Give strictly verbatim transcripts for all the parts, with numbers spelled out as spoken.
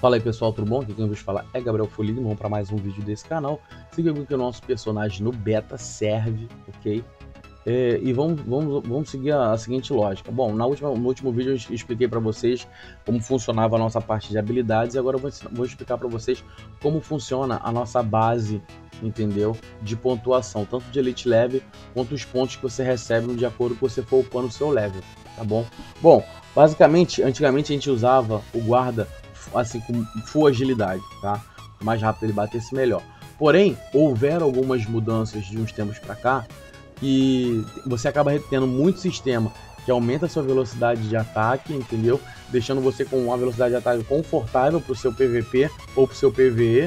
Fala aí pessoal, tudo bom? Aqui quem vos fala é Gabriel Foligno, vamos para mais um vídeo desse canal. Siga que o nosso personagem no beta serve, ok? É, e vamos, vamos, vamos seguir a, a seguinte lógica. Bom, na última, no último vídeo eu expliquei para vocês como funcionava a nossa parte de habilidades e agora eu vou, vou explicar para vocês como funciona a nossa base, entendeu? De pontuação, tanto de Elite Level quanto os pontos que você recebe de acordo com você for upando o seu level, tá bom? Bom, basicamente, antigamente a gente usava o guarda assim com full agilidade, tá? O mais rápido ele batesse, melhor. Porém, houveram algumas mudanças de uns tempos para cá que você acaba tendo muito sistema que aumenta a sua velocidade de ataque, entendeu? Deixando você com uma velocidade de ataque confortável para o seu P V P ou para o seu P V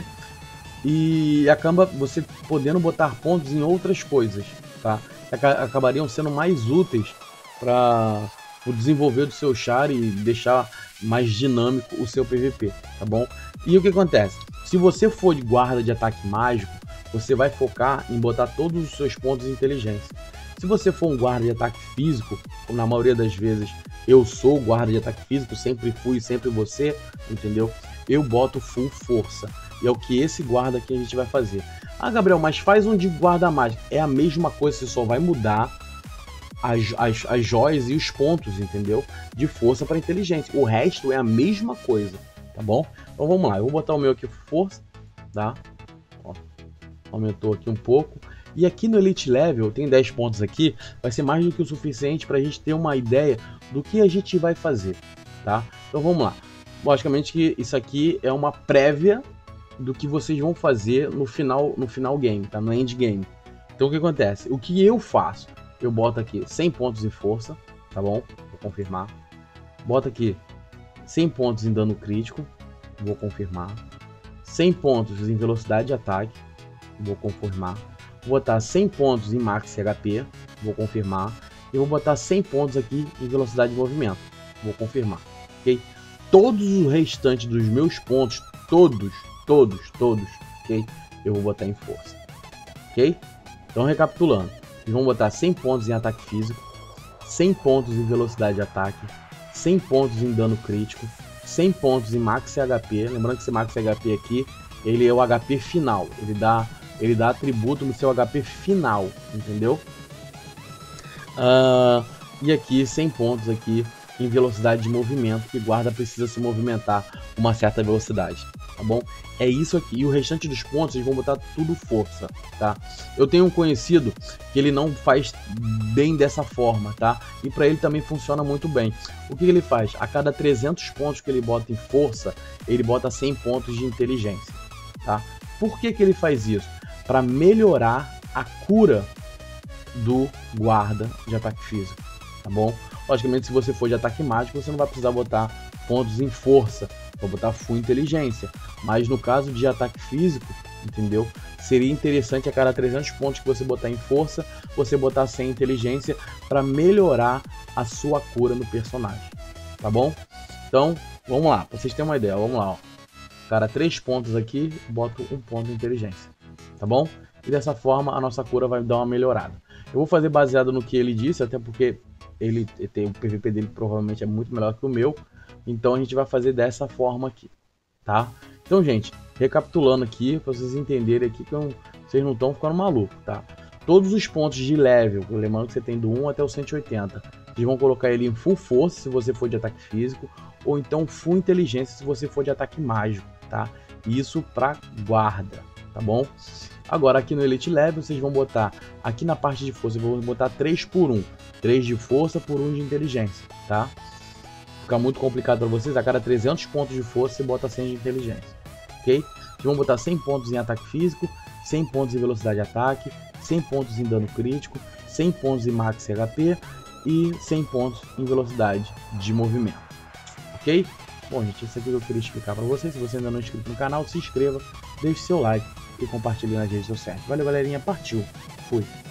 E e acaba você podendo botar pontos em outras coisas, tá? Que acabariam sendo mais úteis para o desenvolver do seu char e deixar mais dinâmico o seu P V P, tá bom? E o que acontece? Se você for de guarda de ataque mágico, você vai focar em botar todos os seus pontos de inteligência. Se você for um guarda de ataque físico, como na maioria das vezes eu sou guarda de ataque físico, sempre fui, sempre você, entendeu? Eu boto full força. E é o que esse guarda aqui a gente vai fazer. Ah, Gabriel, mas faz um de guarda mágico. É a mesma coisa, você só vai mudar As, as, as joias e os pontos, entendeu? De força para inteligência. O resto é a mesma coisa, tá bom? Então vamos lá, eu vou botar o meu aqui força, tá? Ó, aumentou aqui um pouco. E aqui no Elite Level, tem dez pontos aqui, vai ser mais do que o suficiente para a gente ter uma ideia do que a gente vai fazer, tá? Então vamos lá. Logicamente que isso aqui é uma prévia do que vocês vão fazer no final, no final game, tá? No endgame. Então o que acontece? O que eu faço? Eu boto aqui cem pontos em força, tá bom? Vou confirmar. Boto aqui cem pontos em dano crítico, vou confirmar. cem pontos em velocidade de ataque, vou confirmar. Vou botar cem pontos em max H P, vou confirmar. E vou botar cem pontos aqui em velocidade de movimento, vou confirmar, ok? Todos os restantes dos meus pontos, todos, todos, todos, ok? Eu vou botar em força, ok? Então recapitulando. E vamos botar cem pontos em ataque físico, cem pontos em velocidade de ataque, cem pontos em dano crítico, cem pontos em max H P. Lembrando que esse max H P aqui, ele é o H P final. Ele dá, ele dá atributo no seu H P final, entendeu? Uh, e aqui cem pontos aqui em velocidade de movimento, que guarda precisa se movimentar com uma certa velocidade, tá bom? É isso aqui, e o restante dos pontos eles vão botar tudo força, tá? Eu tenho um conhecido que ele não faz bem dessa forma, tá? E para ele também funciona muito bem. O que ele faz? A cada trezentos pontos que ele bota em força, ele bota cem pontos de inteligência, tá? Por que que ele faz isso? Para melhorar a cura do guarda de ataque físico, tá bom? Logicamente, se você for de ataque mágico, você não vai precisar botar pontos em força, vai botar full inteligência. Mas no caso de ataque físico, entendeu? Seria interessante a cada trezentos pontos que você botar em força, você botar cem inteligência para melhorar a sua cura no personagem, tá bom? Então, vamos lá, para vocês terem uma ideia, vamos lá, ó. Cada três pontos aqui, boto um ponto de inteligência, tá bom? E dessa forma a nossa cura vai dar uma melhorada. Eu vou fazer baseado no que ele disse, até porque ele tem o P V P dele provavelmente é muito melhor que o meu, então a gente vai fazer dessa forma aqui, tá? Então, gente, recapitulando aqui, para vocês entenderem aqui que eu, vocês não estão ficando malucos, tá? Todos os pontos de level, lembrando que você tem do um até o cento e oitenta, vocês vão colocar ele em full força se você for de ataque físico, ou então full inteligência se você for de ataque mágico, tá? Isso para guarda, tá bom? Agora aqui no Elite Level vocês vão botar, aqui na parte de força, vão botar três por um, três de força por um de inteligência, tá? Fica muito complicado para vocês, a cada trezentos pontos de força você bota cem de inteligência, ok? Vocês vão botar cem pontos em ataque físico, cem pontos em velocidade de ataque, cem pontos em dano crítico, cem pontos em max H P e cem pontos em velocidade de movimento, ok? Bom, gente, isso aqui eu queria explicar para vocês. Se você ainda não é inscrito no canal, se inscreva, deixe seu like e compartilhe nas redes sociais. Valeu, galerinha, partiu, fui!